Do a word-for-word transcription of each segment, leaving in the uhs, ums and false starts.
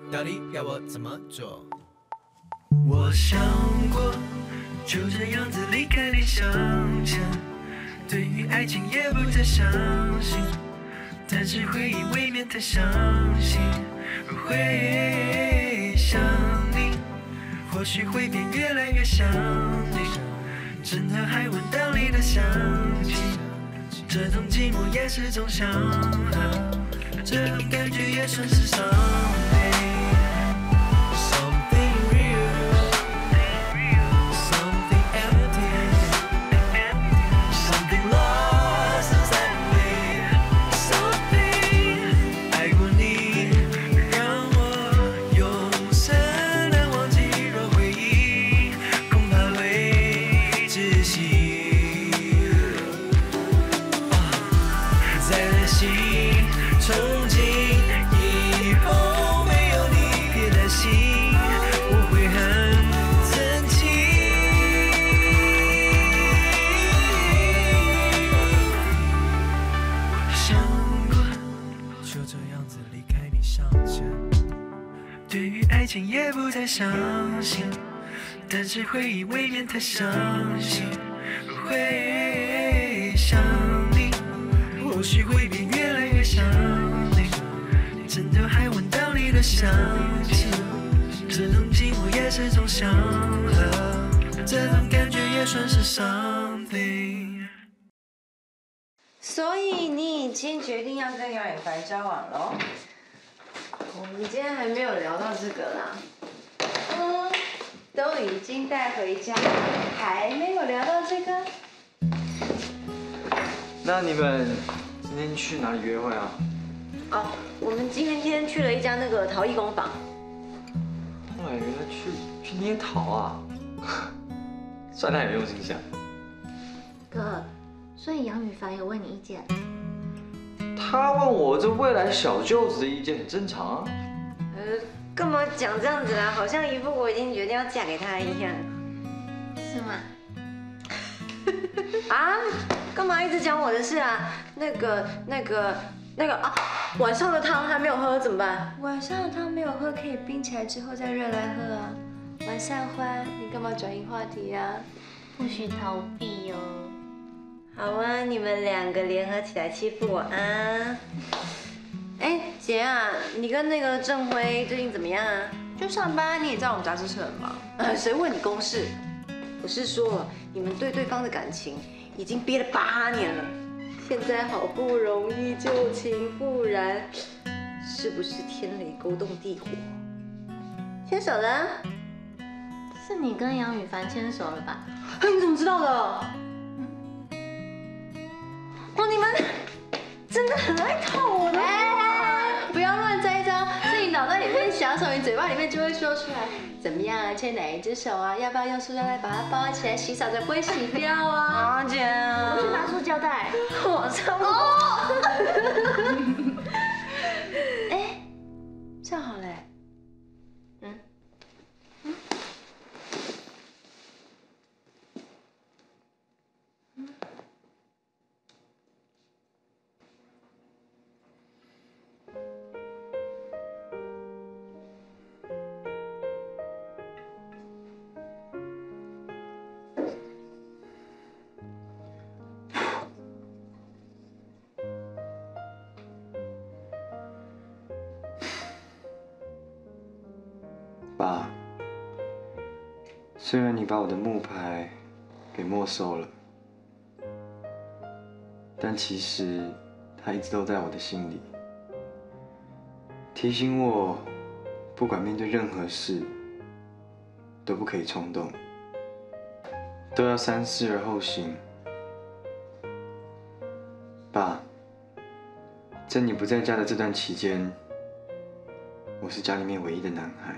到底要我怎么做？ 我想过，就这样子离开你向前，对于爱情也不再相信，但是回忆未免太伤心。会想你，或许会变越来越想你，真的还闻到你的香气，这种寂寞也是种祥和，这种感觉也算是 something。也不再相信，但是回忆未免太伤心。会想你，或许会变越来越想你，真的还闻到你的香气，这种寂寞也是种祥和，这种感觉也算是 something。 所以你已经决定要跟姚远凡交往喽？我们今天还没有聊到这个啦，嗯，都已经带回家，还没有聊到这个。 那你们今天去哪里约会啊？ 哦，我们今天天去了一家那个陶艺工坊。 后来原来去去捏陶啊，算他有用心想。 哥，所以杨宇凡有问你意见？ 他问我这未来小舅子的意见很正常啊。 呃，干嘛讲这样子啊？好像一副我已经决定要嫁给他一样。 是吗？ 啊？干嘛一直讲我的事啊？那个、那个、那个啊！晚上的汤还没有喝怎么办？晚上的汤没有喝，可以冰起来之后再热来喝啊。晚上欢，你干嘛转移话题啊？ 不许逃避哦。 好啊，你们两个联合起来欺负我啊！哎，姐啊，你跟那个郑辉最近怎么样啊？ 就上班，你也知道我们杂志社很忙。 呃，谁问你公事？我是说，你们对对方的感情已经憋了八年了，现在好不容易旧情复燃，是不是天雷勾动地火？牵手了？ 是你跟杨宇凡牵手了吧？ 哎，你怎么知道的？哦，你们真的很爱套我的。 哎，不要乱栽招，是你脑袋里面想什么，你嘴巴里面就会说出来。怎么样啊？牵哪一只手啊？要不要用塑料袋把它包起来洗澡才不会洗掉啊？ 啊，姐， 我去拿塑胶袋。 我操！哦。 哎，这样好嘞。嗯。嗯。嗯。 爸，虽然你把我的木牌给没收了，但其实它一直都在我的心里，提醒我，不管面对任何事，都不可以冲动，都要三思而后行。爸，在你不在家的这段期间，我是家里面唯一的男孩。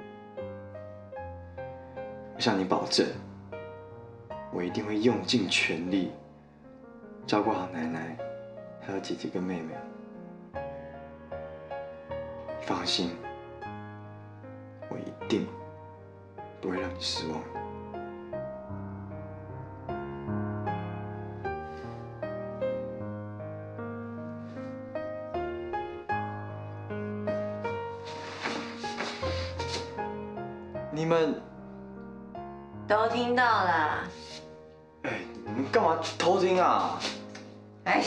我向你保证，我一定会用尽全力照顾好奶奶，还有姐姐跟妹妹。你放心，我一定不会让你失望。 你们， 都听到了。 哎，你们干嘛偷听啊？ 哎，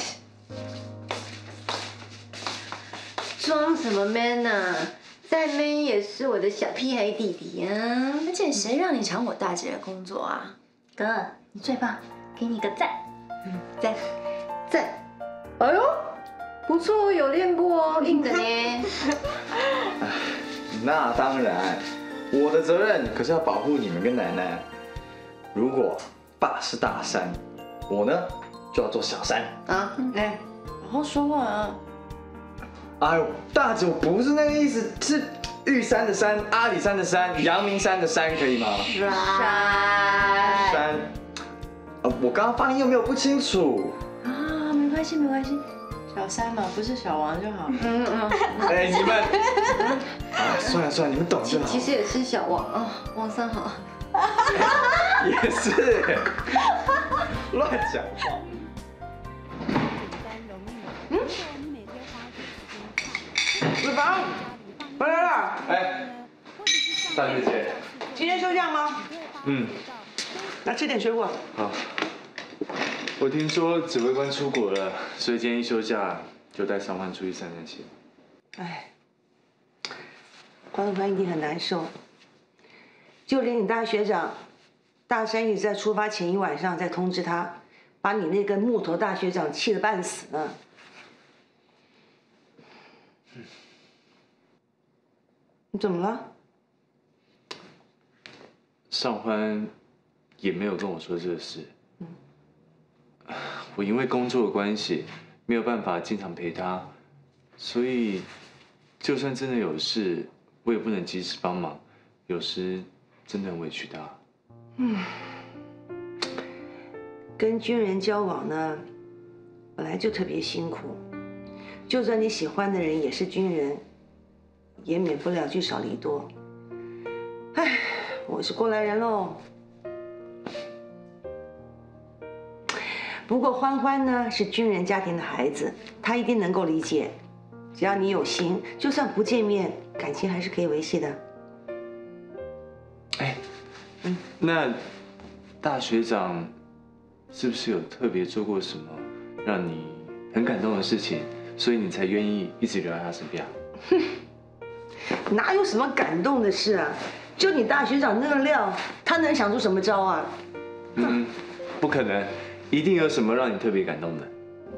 装什么 man 啊？再 man 也是我的小屁孩弟弟啊！ 而且谁让你抢我大姐的工作啊？ 哥，你最棒，给你个赞。 嗯，赞赞。哎呦，不错，有练过哦，硬的呢。 那当然，我的责任可是要保护你们跟奶奶。如果爸是大山，我呢就要做小山。 啊，来，好好说话啊！ 哎呦，大姐，我不是那个意思，是玉山的山，阿里山的山，阳明山的山，可以吗？ 山山，呃，我刚刚发音有没有不清楚？ 啊，没关系没关系，小三嘛，不是小王就好。 嗯嗯。 哎，你们，啊，算了算了，你们懂就好。 其实也是小王啊，王三好。 也是，乱讲话。 嗯。子房，回来了。 哎，大学姐， 今天休假吗？ 嗯， 来吃点水果。 好。我听说指挥官出国了，所以今天一休假就带上欢出去散散心。 哎，关关一定很难受，就连你大学长大山也在出发前一晚上在通知他，把你那根木头大学长气得半死呢。你怎么了？ 上欢也没有跟我说这个事。嗯，我因为工作的关系没有办法经常陪他，所以就算真的有事，我也不能及时帮忙，有时真的很委屈他。 嗯，跟军人交往呢，本来就特别辛苦，就算你喜欢的人也是军人，也免不了聚少离多。唉，我是过来人喽。不过欢欢呢是军人家庭的孩子，他一定能够理解。只要你有心，就算不见面，感情还是可以维系的。 哎，嗯，那大学长是不是有特别做过什么让你很感动的事情，所以你才愿意一直留在他身边啊？ 哼，哪有什么感动的事啊？就你大学长那个料，他能想出什么招啊？ 嗯，不可能，一定有什么让你特别感动的。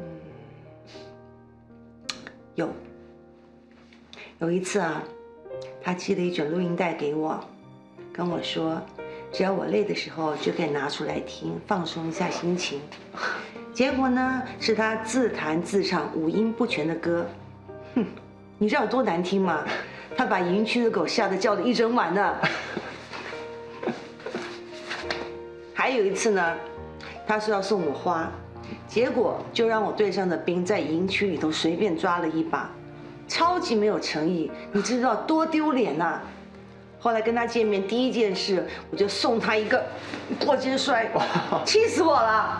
有，有一次啊，他寄了一卷录音带给我，跟我说，只要我累的时候就可以拿出来听，放松一下心情。结果呢，是他自弹自唱五音不全的歌，哼，你知道有多难听吗？他把营区的狗吓得叫了一整晚呢。还有一次呢，他说要送我花，结果就让我队上的兵在营区里头随便抓了一把，超级没有诚意，你知道多丢脸呐！后来跟他见面第一件事，我就送他一个过肩摔，气死我了。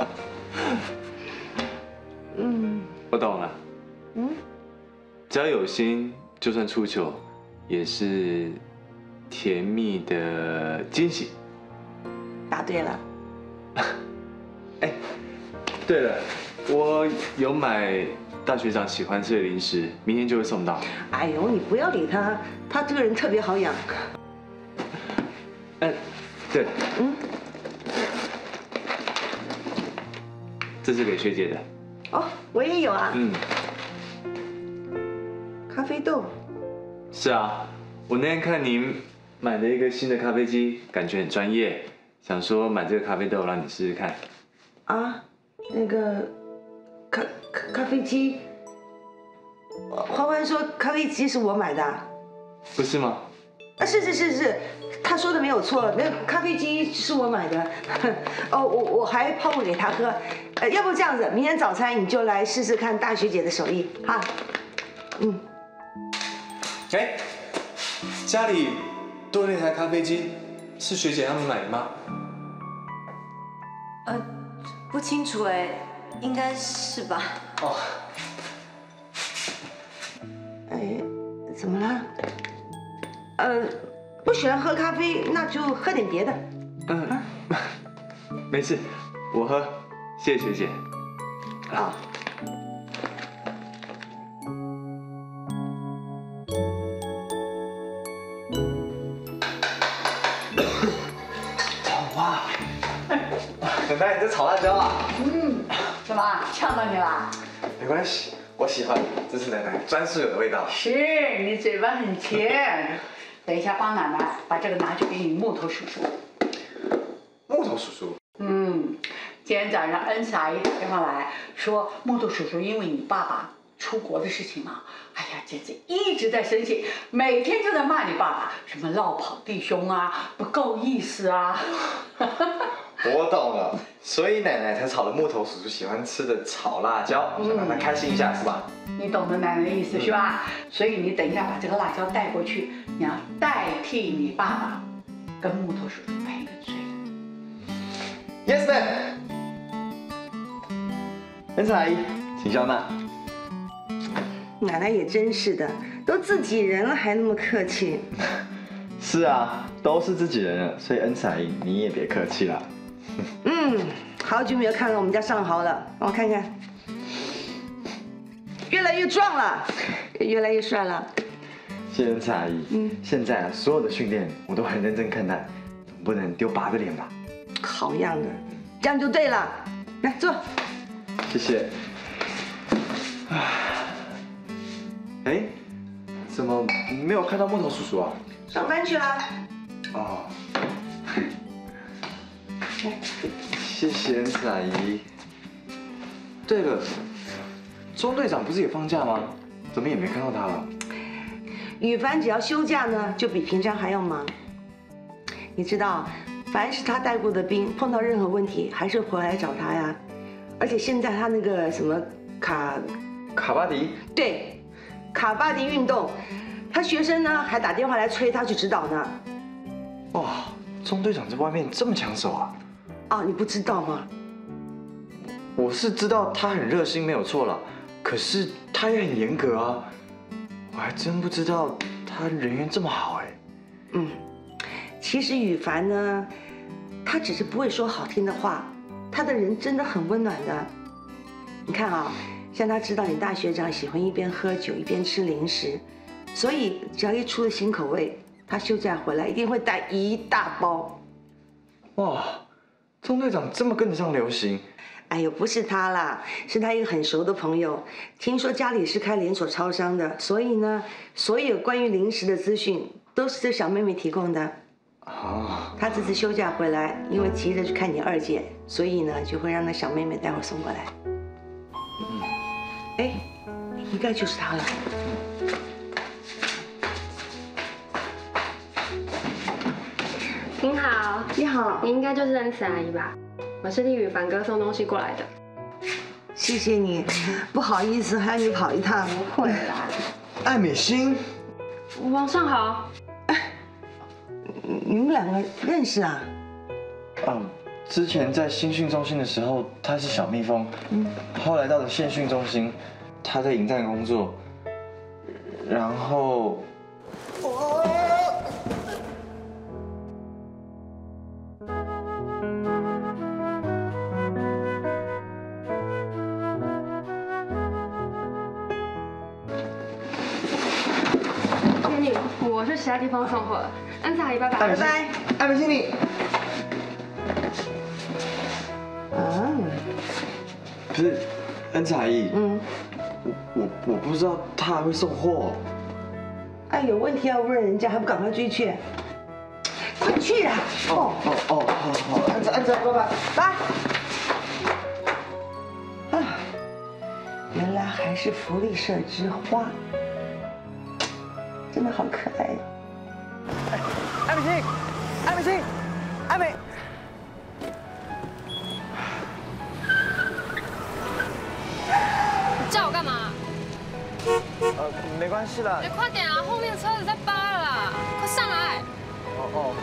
嗯， 我懂了。嗯，只要有心，就算出糗，也是甜蜜的惊喜。 答对了。 哎，对了，我有买大学长喜欢吃的零食，明天就会送到。 哎呦，你不要理他，他这个人特别好养。 哎，对， 嗯， 这是给学姐的。 哦，我也有啊。 嗯， 咖啡豆。 是啊，我那天看您买了一个新的咖啡机，感觉很专业，想说买这个咖啡豆让你试试看。 啊，那个咖咖咖啡机，欢欢说咖啡机是我买的、啊， 不是吗？ 啊，是是是是，他说的没有错，那个咖啡机是我买的。哦，我我还泡过给他喝。呃，要不这样子，明天早餐你就来试试看大学姐的手艺，哈。嗯。 哎，家里多了一台咖啡机，是学姐他们买的吗？ 呃，不清楚哎，应该是吧。 哦。 哎，怎么了？呃， 不喜欢喝咖啡，那就喝点别的。 嗯，啊、没事，我喝，谢谢学姐。 啊。 哇，奶奶，你在炒辣椒啊？ 嗯，怎么呛到你了？ 没关系，我喜欢，这是奶奶专属有的味道。 是你嘴巴很甜。等一下，帮奶奶把这个拿去给你木头叔叔。 木头叔叔。 嗯，今天早上恩慈阿姨打电话来说，木头叔叔因为你爸爸出国的事情嘛，哎呀，简直一直在生气，每天就在骂你爸爸，什么落跑弟兄啊，不够意思啊。 我懂了，所以奶奶才炒了木头叔叔喜欢吃的炒辣椒，想让他开心一下，是吧？ 你懂得奶奶的意思是吧？所以你等一下把这个辣椒带过去，你要代替你爸爸跟木头叔叔赔个罪。 Yes, ma'am。恩慈阿姨，请笑纳。 奶奶也真是的，都自己人了还那么客气。 是啊，都是自己人了，所以恩慈阿姨你也别客气了。 嗯，好久没有看到我们家上豪了，让我看看，越来越壮了，越来越帅了。 谢谢恩慈阿姨。嗯，现在啊，所有的训练我都很认真看待，总不能丢八个脸吧？ 好样的，这样就对了。来坐。 谢谢。哎，怎么没有看到木头叔叔啊？ 上班去了。 哦。谢谢恩慈阿姨。对了，钟队长不是也放假吗？怎么也没看到他了？ 羽凡只要休假呢，就比平常还要忙。你知道，凡是他带过的兵，碰到任何问题，还是回来找他呀。而且现在他那个什么卡卡巴迪， 对，卡巴迪运动，他学生呢还打电话来催他去指导呢。 哇，钟队长在外面这么抢手啊！ 哦，你不知道吗？ 我是知道他很热心，没有错了。可是他也很严格啊，我还真不知道他人缘这么好哎。 嗯，其实羽凡呢，他只是不会说好听的话，他的人真的很温暖的。你看啊，像他知道你大学长喜欢一边喝酒一边吃零食，所以只要一出了新口味，他休假回来一定会带一大包。 哇，钟队长这么跟得上流行。 哎呦，不是他啦，是他一个很熟的朋友。听说家里是开连锁超商的，所以呢，所有关于零食的资讯都是这小妹妹提供的。 哦。 他这次休假回来，因为急着去看你二姐，所以呢，就会让那小妹妹待会送过来。嗯。哎，应该就是他了。 您好。 你好。 你应该就是恩慈阿姨吧？我是替羽凡哥送东西过来的。 谢谢你，不好意思还要你跑一趟。 不会啦。 艾美欣， 王尚豪， 你们两个认识啊？ 嗯，之前在新训中心的时候，他是小蜜蜂，嗯，后来到了县训中心，他在营站工作，然后， 经理，我去其他地方送货了。恩慈阿姨，拜拜。 拜拜， 艾美经理。 啊， 不是，恩慈阿姨， 嗯， 我我我不知道他还会送货。 哎，有问题要问人家，还不赶快追去？快去啊！ 哦哦哦，好好，安着安着，拜拜拜。啊，原来还是福利社之花，真的好可爱。 艾美欣，艾美欣，艾美。 你叫我干嘛？ 呃，没关系啦。 你快点啊，后面车子在扒了啦，快上来！ 哦哦，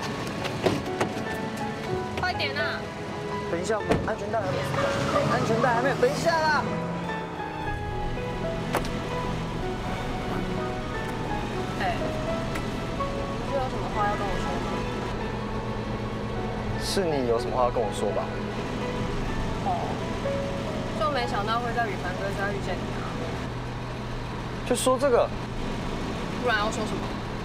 快点啊！ 等一下，安全带还没，安全带还没有，等一下啦。 哎，是有什么话要跟我说？ 是你有什么话要跟我说吧？ 哦，就没想到会在羽凡哥家遇见你啊。 就说这个， 不然要说什么？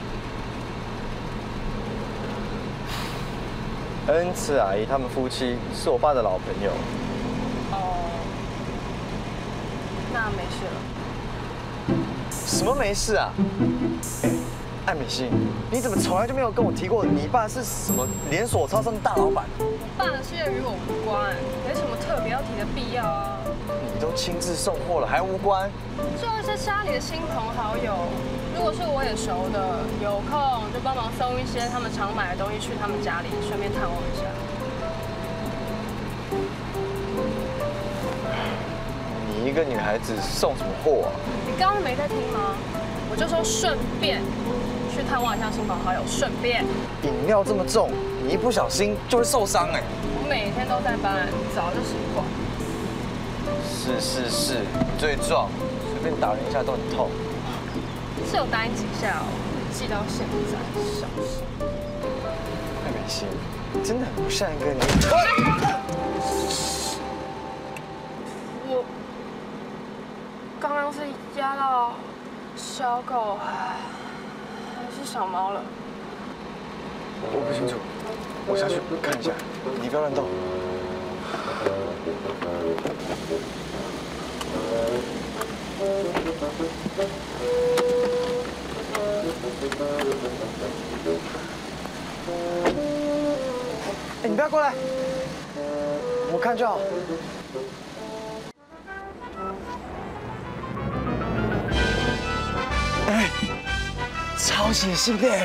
恩慈阿姨他们夫妻是我爸的老朋友。 哦，那没事了。 什么没事啊？哎，艾美欣，你怎么从来就没有跟我提过你爸是什么连锁超商的大老板？ 我爸的事业与我无关，没什么特别要提的必要啊。 你都亲自送货了，还无关？ 就一些家里的亲朋好友，如果是我也熟的，有空就帮忙送一些他们常买的东西去他们家里，顺便探望一下。 你一个女孩子送什么货啊？ 你刚刚没在听吗？我就说顺便去探望一下亲朋好友，顺便。 饮料这么重，你一不小心就会受伤哎。 我每天都在搬，早就习惯。 是是是，你最壮，随便打人一下都很痛。 是有打你几下哦，记到现在，小事。 艾美欣，你真的很不像一个女。 我刚刚是压到小狗还是小猫了？ 我不清楚，我下去看一下，你不要乱动。哎，你不要过来，我看就好。哎，超血腥的。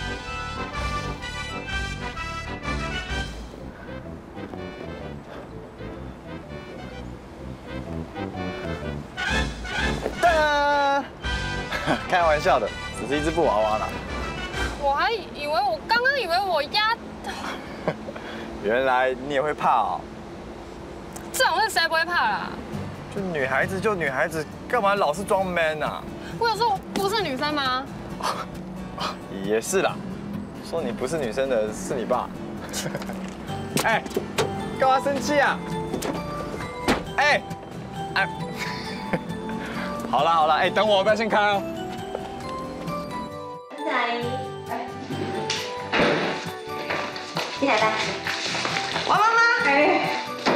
哒！开玩笑的，只是一只布娃娃啦。 我还以为我刚刚以为我压， 原来你也会怕哦。 这种事谁不会怕啦？ 就女孩子就女孩子，干嘛老是装 man 啊？ 我有说我不是女生吗？ 也是啦，说你不是女生的是你爸。哎，干嘛生气啊？哎，哎，好啦好啦，哎，等我，不要先开哦。 恩阿姨，哎，进来吧。 王妈妈，哎，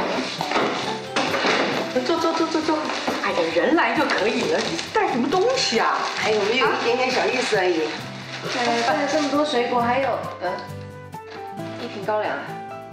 坐坐坐坐坐。哎呀，人来就可以了，你带什么东西啊？ 哎，我们有一点点小意思而已。 呃，带了这么多水果，还有呃一瓶高粱。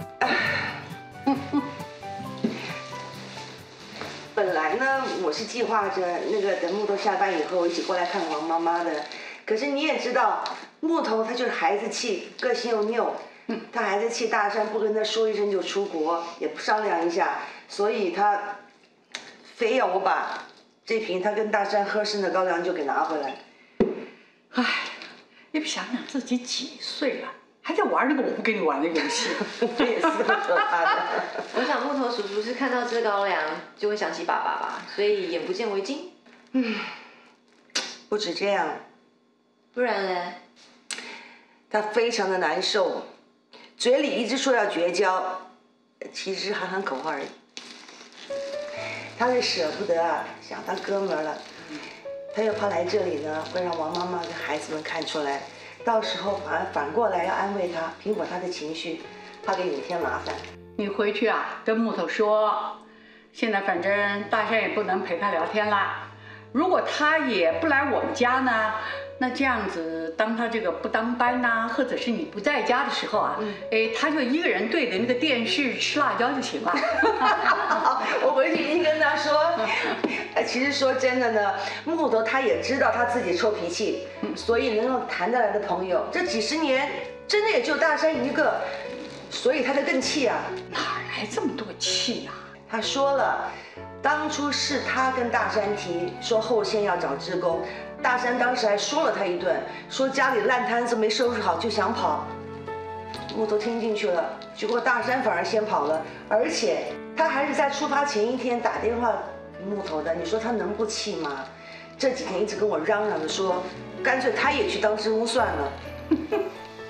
本来呢，我是计划着那个等木头下班以后一起过来看王妈妈的。可是你也知道，木头他就是孩子气，个性又拗，他孩子气大山不跟他说一声就出国，也不商量一下，所以他非要我把这瓶他跟大山合适的高粱酒给拿回来。 哎，你不想想自己几岁了，还在玩那个我不跟你玩的游戏， 这也是很可怕的。 我想木头叔叔是看到这高粱就会想起爸爸吧，所以眼不见为净。 嗯，不止这样， 不然呢？ 他非常的难受，嘴里一直说要绝交，其实喊喊口号而已。他是舍不得啊，想当哥们儿了，他又怕来这里呢会让王妈妈跟孩子们看出来，到时候反而反过来要安慰他，平稳他的情绪，怕给你添麻烦。 你回去啊，跟木头说，现在反正大山也不能陪他聊天啦。如果他也不来我们家呢，那这样子，当他这个不当班呐、啊，或者是你不在家的时候啊，嗯、哎，他就一个人对着那个电视吃辣椒就行了。 我回去一定跟他说。其实说真的呢，木头他也知道他自己臭脾气，所以能够谈得来的朋友，这几十年真的也就大山一个，所以他就更气啊。 哪来这么多气呀、啊？ 他说了，当初是他跟大山提说后线要找职工。大山当时还说了他一顿，说家里烂摊子没收拾好就想跑。木头听进去了，结果大山反而先跑了，而且他还是在出发前一天打电话给木头的。你说他能不气吗？这几天一直跟我嚷嚷着说，干脆他也去当职工算了。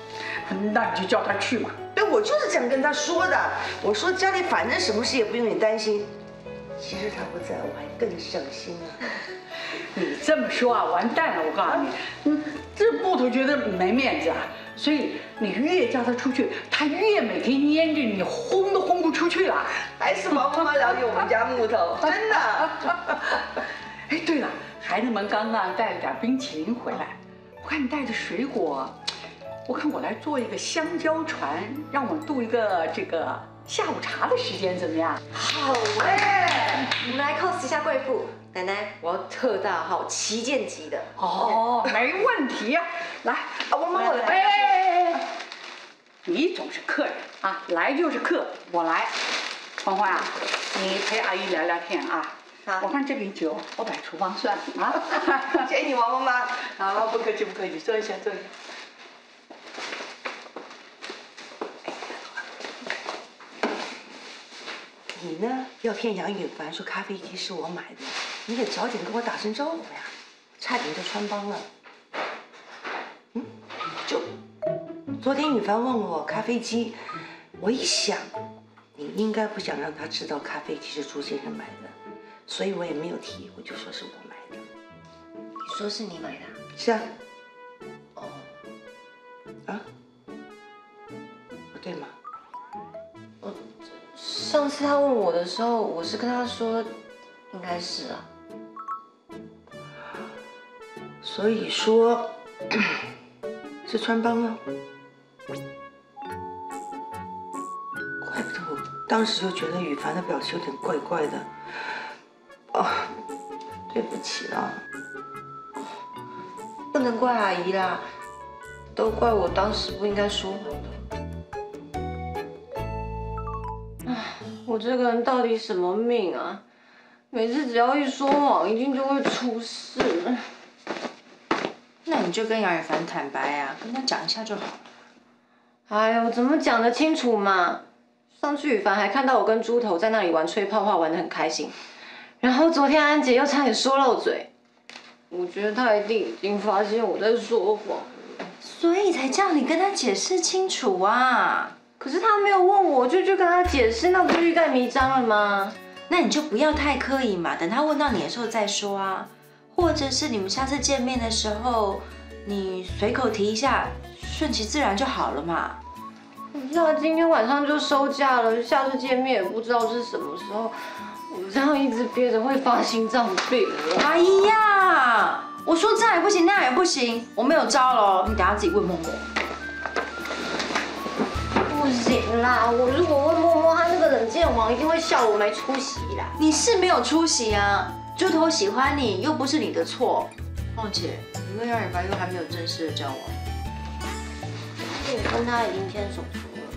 那你就叫他去嘛。 对，我就是这样跟他说的。我说家里反正什么事也不用你担心。其实他不在，我还更省心啊。 你这么说啊，完蛋了！我告诉你，嗯，这木头觉得没面子啊，所以你越叫他出去，他越每天黏着你，轰都轰不出去了。 还是王妈妈了解我们家木头，真的。 哎，对了，孩子们刚刚带了点冰淇淋回来，我看你带着水果，我看我来做一个香蕉船，让我们度一个这个下午茶的时间，怎么样？ 好哎，我们来 cos 一下贵妇。奶奶，我要特大号旗舰级的。 哦，没问题呀、啊。来，啊， 我妈我来。 哎哎哎，你总是客人啊，来就是客，我来。欢欢啊，你陪阿姨聊聊天啊。好，我看这瓶酒，我摆厨房算啊。 谢谢你，王妈妈。 好，不客气不客气，坐一下坐一下。 你呢？要骗杨雨凡说咖啡机是我买的，你得早点跟我打声招呼呀，差点就穿帮了。嗯，就昨天雨凡问我咖啡机，我一想，你应该不想让他知道咖啡机是朱先生买的，所以我也没有提，我就说是我买的。 你说是你买的？ 是啊。 哦。 啊？不对吗？ 我上次他问我的时候，我是跟他说，应该是啊。 所以说是穿帮了。怪不得我当时就觉得羽凡的表情有点怪怪的。哦，对不起啦， 不能怪阿姨啦，都怪我当时不应该说谎的。我这个人到底什么命啊？每次只要一说谎，一定就会出事。 那你就跟杨雨凡坦白啊，跟他讲一下就好了。 哎呦，怎么讲得清楚嘛？上次雨凡还看到我跟猪头在那里玩吹泡泡，玩得很开心。然后昨天安姐又差点说漏嘴，我觉得她一定已经发现我在说谎， 所以才叫你跟他解释清楚啊。 可是他没有问我，就去跟他解释，那不就欲盖弥彰了吗？ 那你就不要太刻意嘛，等他问到你的时候再说啊。或者是你们下次见面的时候，你随口提一下，顺其自然就好了嘛。 可是他今天晚上就收假了，下次见面也不知道是什么时候。我这样一直憋着会发心脏病了。 哎呀，我说这样也不行，那样也不行，我没有招了，你等下自己问默默。 不行啦，我如果问默默，他那个冷箭王一定会笑我没出息啦。 你是没有出息啊，猪头喜欢你又不是你的错，况且你跟杨雨凡又还没有正式的交往。 我跟他已经牵手出了。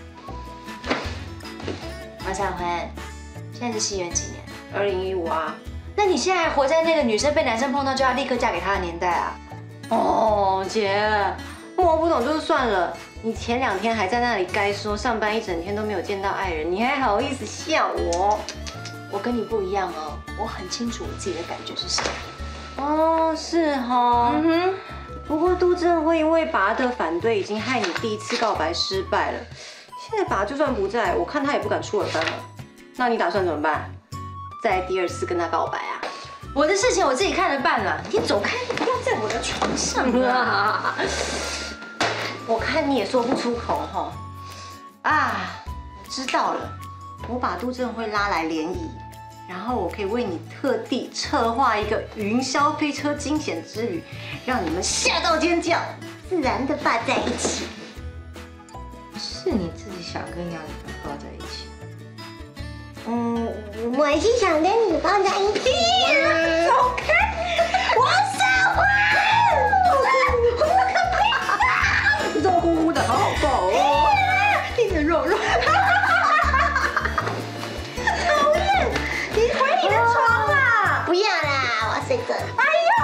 王小欢，现在是西元几年？ 二零一五啊。 那你现在还活在那个女生被男生碰到就要立刻嫁给他的年代啊？ 哦，姐，摸不懂就算了。你前两天还在那里该说上班一整天都没有见到爱人，你还好意思笑我？ 我跟你不一样哦，我很清楚我自己的感觉是什么。 哦，是哈。嗯哼。不过杜正会因为拔的反对，已经害你第一次告白失败了。现在拔就算不在，我看他也不敢出尔反尔。那你打算怎么办？再第二次跟他告白啊？ 我的事情我自己看着办了，你走开，你不要在我的床上啊！ 我看你也说不出口哈。啊，我知道了，我把杜正辉拉来联谊，然后我可以为你特地策划一个云霄飞车惊险之旅，让你们吓到尖叫，自然的抱在一起。是你自己想跟杨雨凡抱在一起？ 嗯，我是想跟你抱在一起。走开！王小花，我可不要！ 肉乎乎的，好好抱哦，一点肉肉。 讨厌！你回你的床啦！不要啦，我要睡这。哎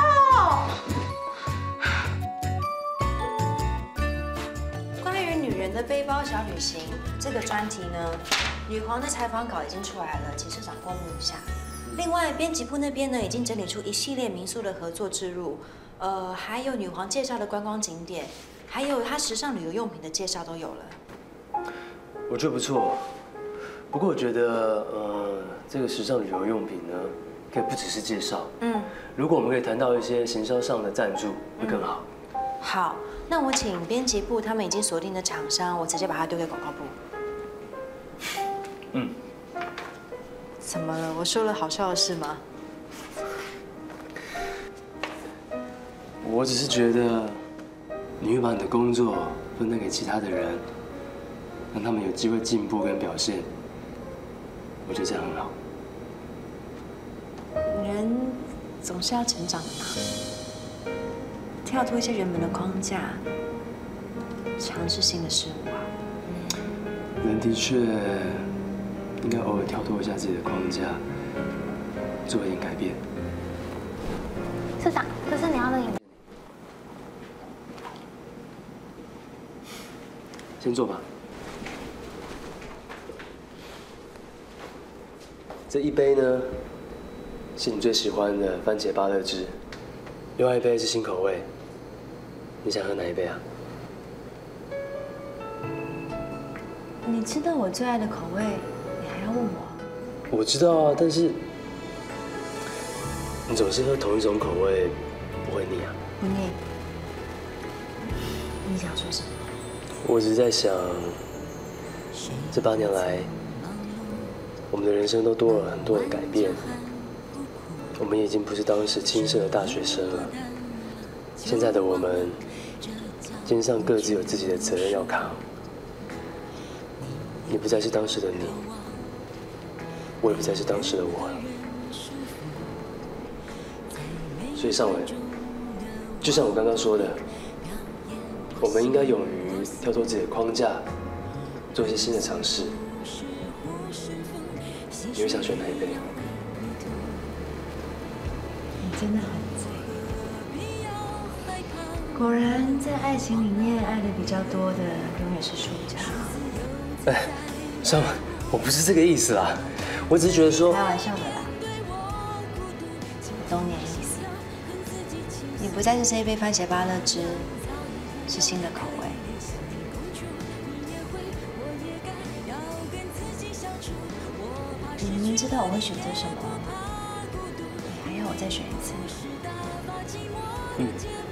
呦！关于女人的背包小旅行这个专题呢，女皇的采访稿已经出来了，请社长公布一下。另外，编辑部那边呢已经整理出一系列民宿的合作之路，呃，还有女皇介绍的观光景点， 还有他时尚旅游用品的介绍都有了。 我觉得不错，不过我觉得，呃，这个时尚旅游用品呢，可以不只是介绍。嗯，如果我们可以谈到一些行销上的赞助，会更好。 嗯、好，那我请编辑部他们已经锁定的厂商，我直接把它丢给广告部。 嗯。 怎么了？我说了好笑的事吗？ 我只是觉得，你会把你的工作分担给其他的人，让他们有机会进步跟表现，我觉得这样很好。 人总是要成长的嘛，跳脱一些原本的框架，尝试新的事物啊。 人的确应该偶尔跳脱一下自己的框架，做一点改变。 社长，这是你要的饮料。 先坐吧。这一杯呢，是你最喜欢的番茄芭乐汁，另外一杯是新口味。你想喝哪一杯啊？ 你知道我最爱的口味，你还要问我？ 我知道啊，但是你总是喝同一种口味，不会腻啊？ 不腻。你想说什么？ 我只是在想，这八年来，我们的人生都多了很多的改变。我们已经不是当时青涩的大学生了，现在的我们，肩上各自有自己的责任要扛。你不再是当时的你，我也不再是当时的我了。所以尚伟，就像我刚刚说的，我们应该勇于跳脱自己的框架，做一些新的尝试。你会想选哪一杯？ 你真的很贼。果然，在爱情里面，爱的比较多的永远是输家。 哎，尚伟，我不是这个意思啦，我只是觉得说…… 开玩笑的啦，懂你的意思。你不再是这一杯番茄芭乐汁，是新的口味。你明明知道我会选择什么，你还要我再选一次？ 嗯。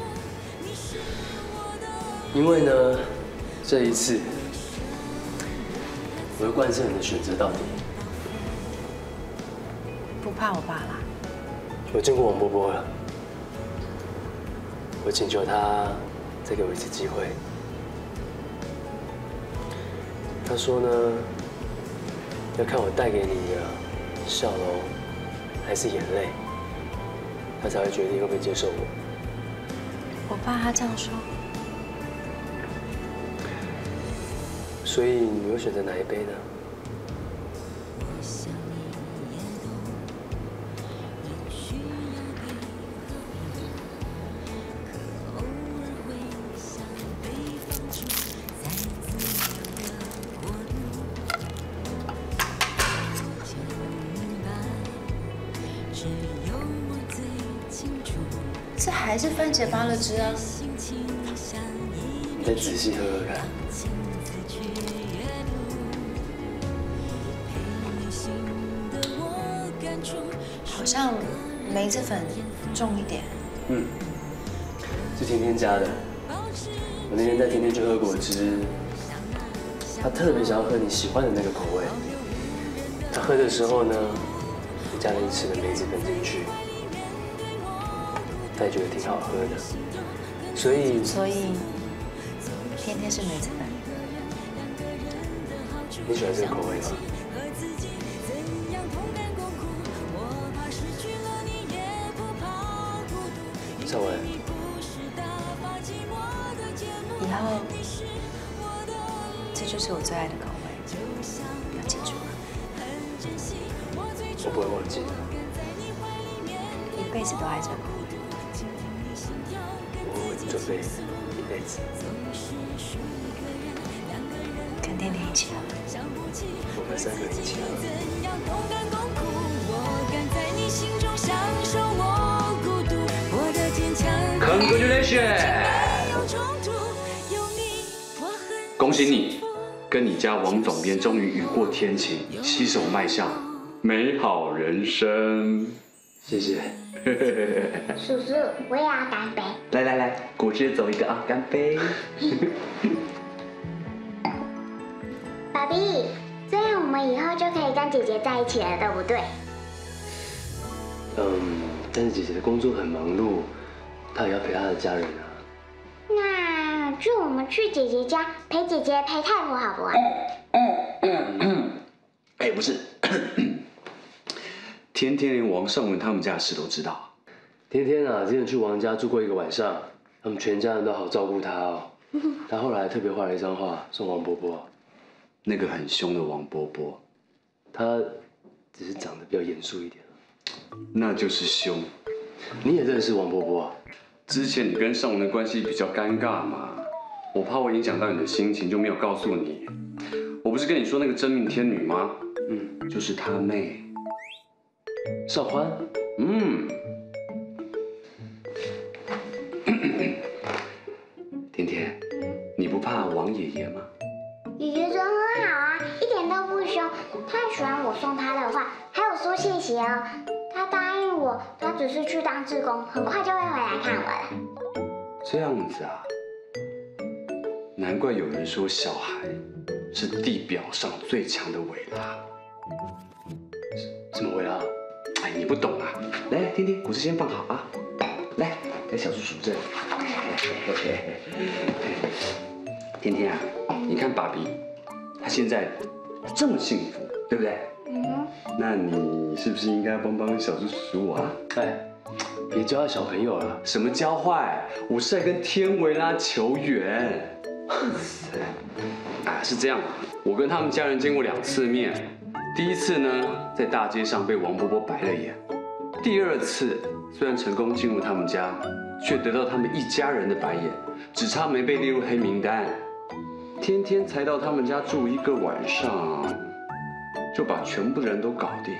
因为呢，这一次我会贯彻你的选择到底。 不怕我爸啦？ 我见过王波波了，我请求他再给我一次机会。他说呢，要看我带给你的笑容还是眼泪，他才会决定会不会接受我。 我爸他这样说。 所以你会选择哪一杯呢？ 这还是番茄芭乐汁啊！ 你再仔细喝喝看。 好像梅子粉重一点。 嗯，是甜甜加的。我那天带甜甜去喝果汁，他特别想要喝你喜欢的那个口味。他喝的时候呢，就加了一匙的梅子粉进去，他也觉得挺好喝的。所以， 所以甜甜是梅子粉。 你喜欢这个口味吗？尚伟， 以后这就是我最爱的口味，要记住。 我不会忘记的。 一辈子都爱这个口味。 我会准备一辈子。 跟甜甜一起喝。 我们三个一起喝。 Congratulations！ 恭喜你，跟你家王总编终于雨过天晴，携手迈向美好人生。 谢谢。 叔叔，我也要干杯。 来来来，果汁走一个啊，干杯！ 爸比，这样我们以后就可以跟姐姐在一起了，对不对？ 嗯，但是姐姐的工作很忙碌，她也要陪她的家人啊。 那就我们去姐姐家陪姐姐陪太婆好不好？ 哎，不是，天天连王尚文他们家的事都知道。 天天啊，之前去王家住过一个晚上，他们全家人都好照顾他哦。他后来特别画了一张画送王伯伯。 那个很凶的王伯伯， 他只是长得比较严肃一点。 那就是凶。 你也认识王伯伯啊？ 之前你跟尚文的关系比较尴尬嘛，我怕我影响到你的心情，就没有告诉你。我不是跟你说那个真命天女吗？嗯，就是他妹。 少欢？ 嗯。甜甜，你不怕王爷爷吗？ 姐姐人很好啊，一点都不凶。她很喜欢我送她的话，还有说谢谢哦。她答应我，她只是去当志工，很快就会回来看我了。 这样子啊，难怪有人说小孩是地表上最强的维拉。 什么维拉？ 哎，你不懂啊！来，甜甜，果汁先放好啊。来，给小叔叔这里。甜甜啊，你看爸比，他现在这么幸福，对不对？嗯。那你是不是应该帮帮小叔叔我啊？ 哎，别教坏小朋友了。 什么教坏？我是在跟天维拉求援。啊，是这样，我跟他们家人见过两次面。第一次呢，在大街上被王伯伯白了眼；第二次，虽然成功进入他们家，却得到他们一家人的白眼，只差没被列入黑名单。天天才到他们家住一个晚上，就把全部的人都搞定。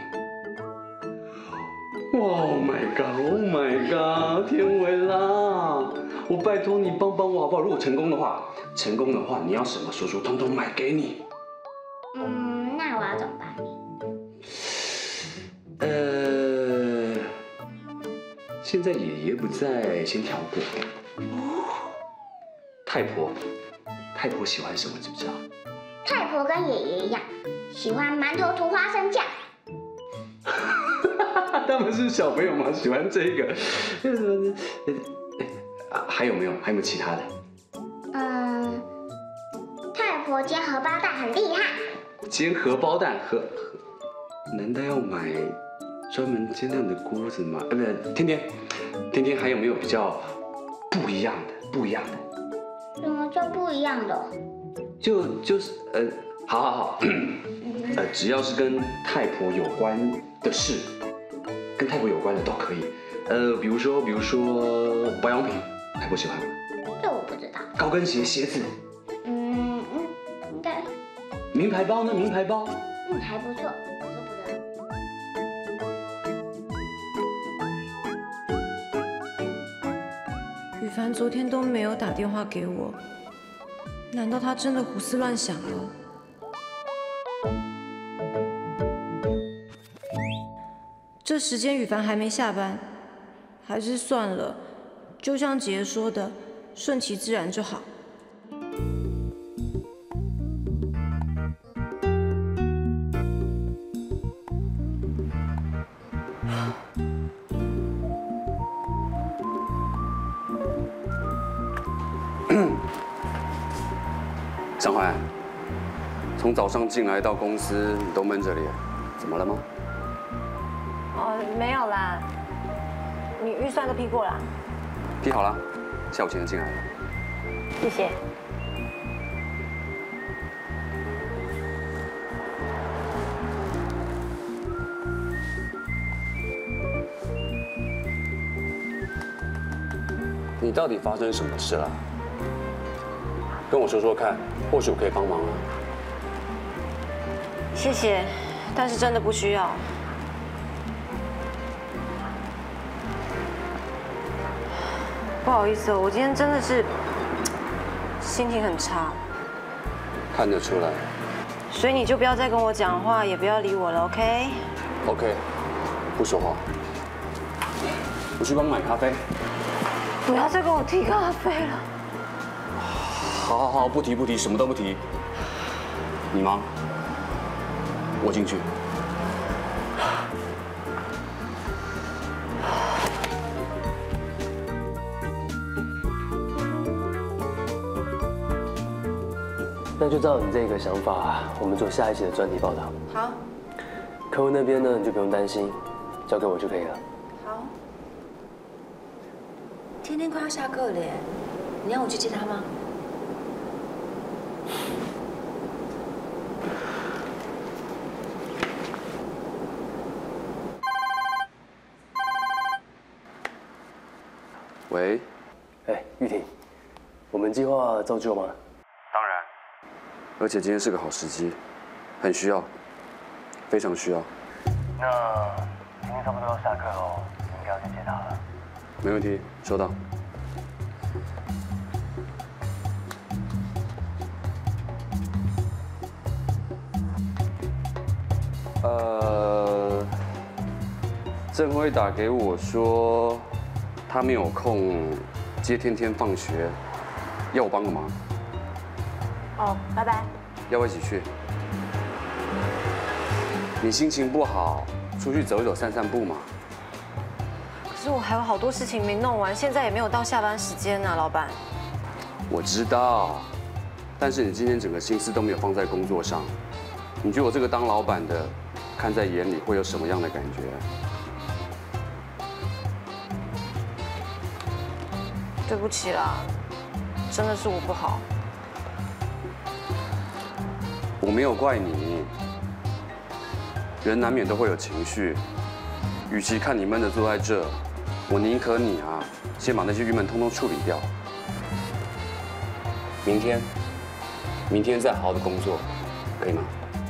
哇 ！Oh my god！Oh my god！ 天维拉，我拜托你帮帮我好不好？如果成功的话，成功的话，你要什么，叔叔通通买给你。 嗯，那我要怎么办？ 呃，现在爷爷不在，先跳过。太婆。太婆喜欢什么，知不知道？ 太婆跟爷爷一样，喜欢馒头涂花生酱。 他们是小朋友吗？喜欢这个？啊，还有没有？还有没有其他的？ 嗯，太婆煎荷包蛋很厉害。 煎荷包蛋和和，难道要买专门煎蛋的锅子吗？呃，不是，天天，天天还有没有比较不一样的？不一样的？ 什么叫不一样的？ 就就是呃，好好好，呃，只要是跟太婆有关的事，跟太婆有关的都可以。呃，比如说，比如说保养品，太婆喜欢吗？ 这我不知道。 高跟鞋、鞋子。 嗯嗯，应该。 名牌包呢？名牌包。 嗯，还不错，我是不知道。 羽凡昨天都没有打电话给我，难道他真的胡思乱想了？这时间羽凡还没下班，还是算了，就像姐姐说的，顺其自然就好。 张环，从早上进来到公司，你都闷着脸，怎么了吗？ 哦，没有啦，你预算都批过了。 批好了，下午请人进来了。 谢谢。 你到底发生什么事了？跟我说说看，或许我可以帮忙啊。 谢谢，但是真的不需要。不好意思哦，我今天真的是心情很差。 看得出来。 所以你就不要再跟我讲话，也不要理我了 ，OK？ OK， 不说话。我去帮买咖啡。 不要再跟我提咖啡了。 好好好，不提不提，什么都不提。你忙，我进去。 那就照你这个想法，我们做下一期的专题报道。 好。 客户那边呢，你就不用担心，交给我就可以了。 好。天天快要下课了耶，你让我去接他吗？ 喂。 哎，玉婷，我们计划照旧吗？ 当然。而且今天是个好时机，很需要，非常需要。 那今天差不多要下课喽，你应该要去接他了。 没问题，收到。呃，郑辉打给我说，他没有空接天天放学，要我帮个忙。 哦，拜拜。 要不要一起去？你心情不好，出去走一走、散散步嘛。 可是我还有好多事情没弄完，现在也没有到下班时间呢，老板。 我知道，但是你今天整个心思都没有放在工作上，你觉得我这个当老板的，看在眼里会有什么样的感觉？ 对不起啦，真的是我不好。 我没有怪你，人难免都会有情绪。与其看你闷着坐在这，我宁可你啊，先把那些郁闷通通处理掉。明天，明天再好好的工作，可以吗？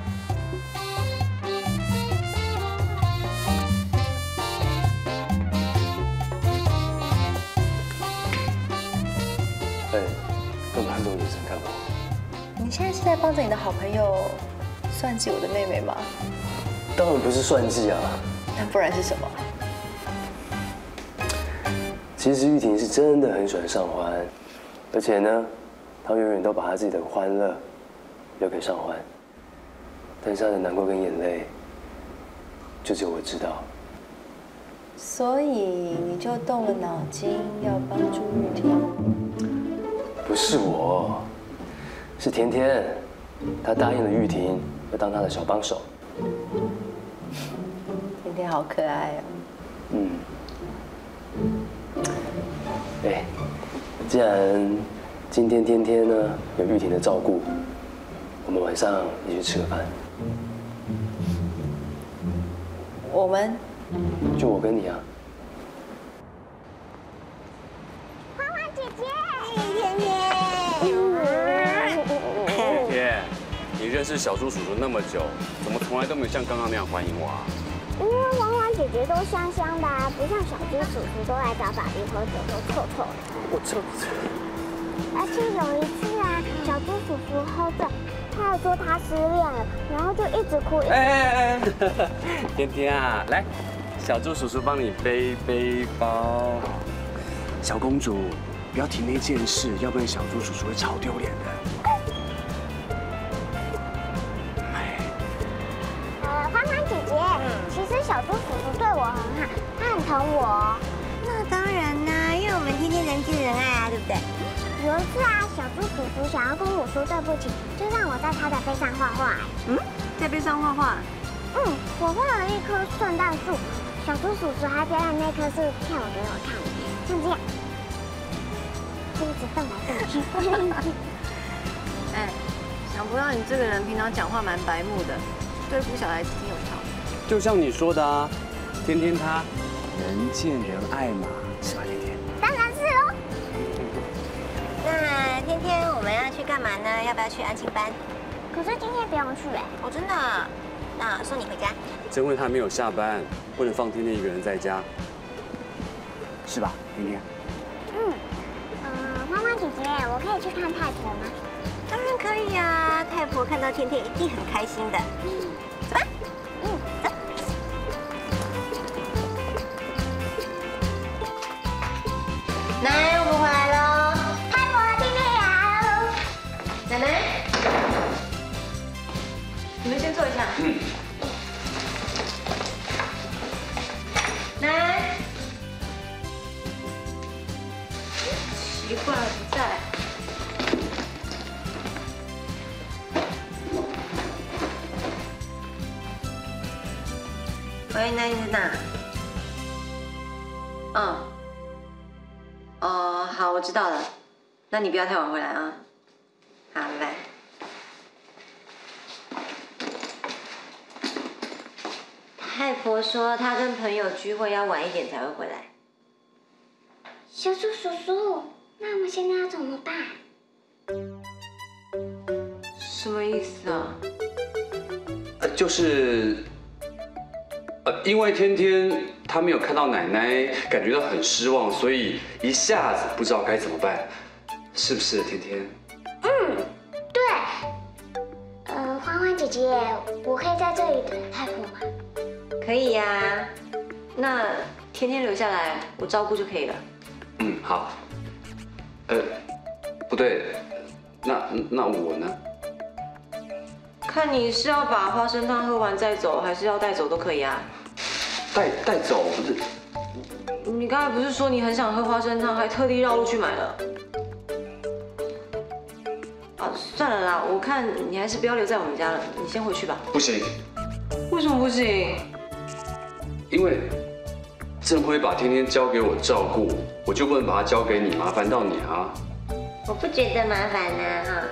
哎，干嘛这种眼神看我？ 你现在是在帮着你的好朋友算计我的妹妹吗？ 当然不是算计啊， 那不然是什么？ 其实玉婷是真的很喜欢上欢，而且呢，她永远都把她自己的欢乐留给上欢，但是她的难过跟眼泪，就只有我知道。 所以你就动了脑筋要帮助玉婷？ 不是我，是甜甜，她答应了玉婷要当她的小帮手。 甜甜好可爱哦。 嗯。哎，既然今天天天呢有玉婷的照顾，我们晚上也去吃个饭。 我们就我跟你啊。 花花姐姐，甜甜。 甜甜，你认识小猪叔叔那么久，怎么从来都没有像刚刚那样欢迎我啊？ 因为花花姐姐都香香的、啊，不像小猪叔叔都来找爸比喝酒都臭臭的。 我这…… 而且有一次啊，小猪叔叔喝醉，他还说他失恋了，然后就一直哭。 哎哎哎，甜甜啊，来，小猪叔叔帮你背背包。小公主，不要提那件事，要不然小猪叔叔会超丢脸的。 呃，欢欢姐姐，其实小猪叔叔对我很好，他很疼我。那当然啦，因为我们天天人见人爱啊，对不对？有一次啊，小猪叔叔想要跟我说对不起，就让我在他的背上画画。 嗯，在背上画画。 嗯，我画了一棵圣诞树，小猪叔叔还在那棵树跳给我看，像这样，就一直动来动去。 哎，想不到你这个人平常讲话蛮白目的，对付小孩子挺有条理。 就像你说的啊，天天他人见人爱嘛，是吧，天天？ 当然是喽。 那天天我们要去干嘛呢？要不要去安亲班？ 可是今天不用去哎。 哦，真的？那送你回家。 珍慧她没有下班，不能放天天一个人在家，是吧，天天？ 嗯，呃，欢欢姐姐，我可以去看泰婆吗？ 当然可以啊，泰太婆看到天天一定很开心的。走吧，嗯，走。 奶，我们回来喽。 太婆，天天好。 奶奶，你们先坐一下。嗯。奶。奇怪，不在。喂，奶，你在哪？嗯。哦，好，我知道了。那你不要太晚回来啊。好，拜拜。太婆说她跟朋友聚会要晚一点才会回来。 小猪叔叔，那我们现在要怎么办？ 什么意思啊？ 呃，就是，呃，因为天天他没有看到奶奶，感觉到很失望，所以一下子不知道该怎么办，是不是，天天？ 嗯，对。呃，欢欢姐姐，我可以在这里等太婆吗？ 可以呀、啊，那天天留下来，我照顾就可以了。 嗯，好。呃，不对，那那我呢？ 看你是要把花生汤喝完再走，还是要带走都可以啊。 带带走不是？ 你刚才不是说你很想喝花生汤，还特地绕路去买了？啊，算了啦，我看你还是不要留在我们家了，你先回去吧。 不行。 为什么不行？ 因为振辉把天天交给我照顾，我就不能把他交给你，麻烦到你啊。 我不觉得麻烦呢，哈。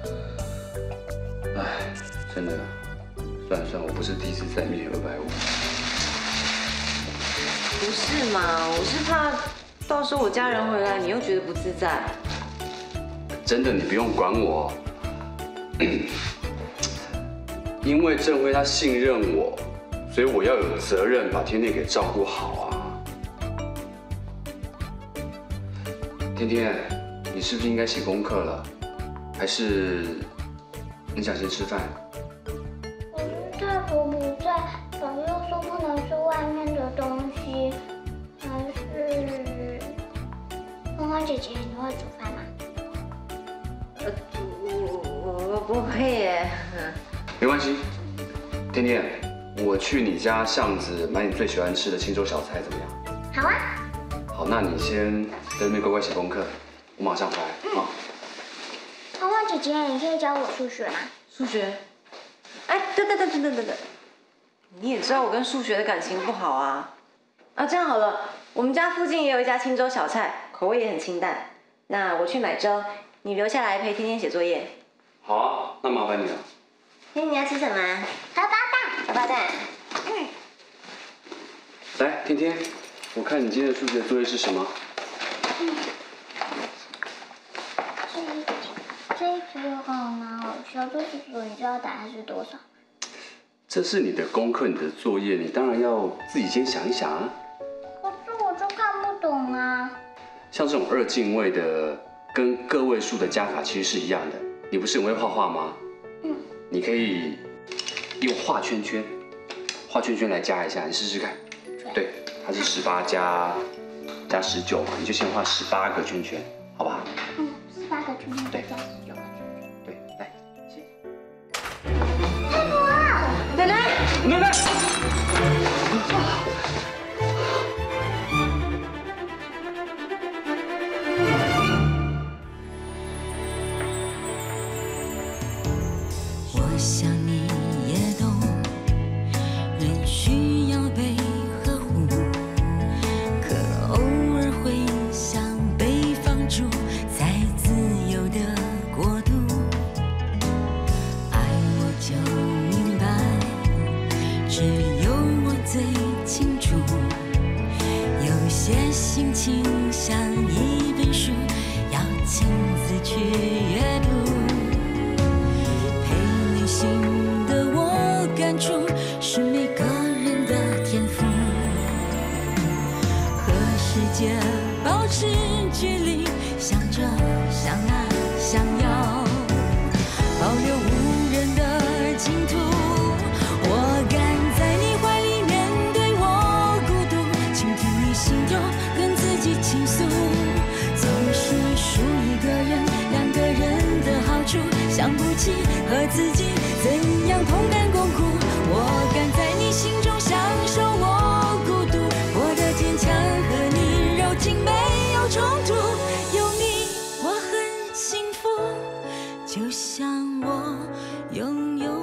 哎，真的，算了算了，我不是第一次在你面前二百五。 不是嘛，我是怕到时候我家人回来，你又觉得不自在。 真的，你不用管我，因为振辉他信任我，所以我要有责任把天天给照顾好啊。天天，你是不是应该写功课了？还是你想先吃饭？ 可是太婆不在，老师又说不能吃外面的东西，还是欢欢姐姐，你会煮饭吗？ 呃，我我我不会耶。 没关系，天天，我去你家巷子买你最喜欢吃的青州小菜，怎么样？ 好啊。 好，那你先在那边乖乖写功课，我马上回来。嗯。好。 欢欢姐姐，你可以教我数学吗？ 数学？哎，等等等等等等等，你也知道我跟数学的感情不好啊。啊，这样好了，我们家附近也有一家青州小菜，口味也很清淡。那我去买粥，你留下来陪天天写作业。 好啊，那麻烦你了。 天天你要吃什么？ 荷包蛋。 荷包蛋。 嗯。 来，天天，我看你今天的数学作业是什么？ 嗯。这一题有好难哦，小猪叔叔，你知道答案是多少？ 这是你的功课，你的作业，你当然要自己先想一想啊。 可是我就看不懂啊。 像这种二进位的，跟个位数的加法其实是一样的。你不是很会画画吗？嗯。你可以用画圈圈，画圈圈来加一下，你试试看。对，它是十八加加十九嘛，你就先画十八个圈圈，好不好？ 嗯，十八个圈圈再加十九个圈圈。 对，来，写。 太婆， 奶奶， 奶奶。 我想你也懂，人需要被呵护，可偶尔会想被放逐在自由的国度。爱我就明白，只有我最清楚。有些心情像一本书，要亲自去阅读。内心的我感触是每个人的天赋，和世界保持距离，想着想爱想要保留无己倾诉。总是输一个人，两个人的好处，想不起和自己怎样同甘共苦。我敢在你心中享受我孤独，我的坚强和你柔情没有冲突，有你我很幸福，就像我拥有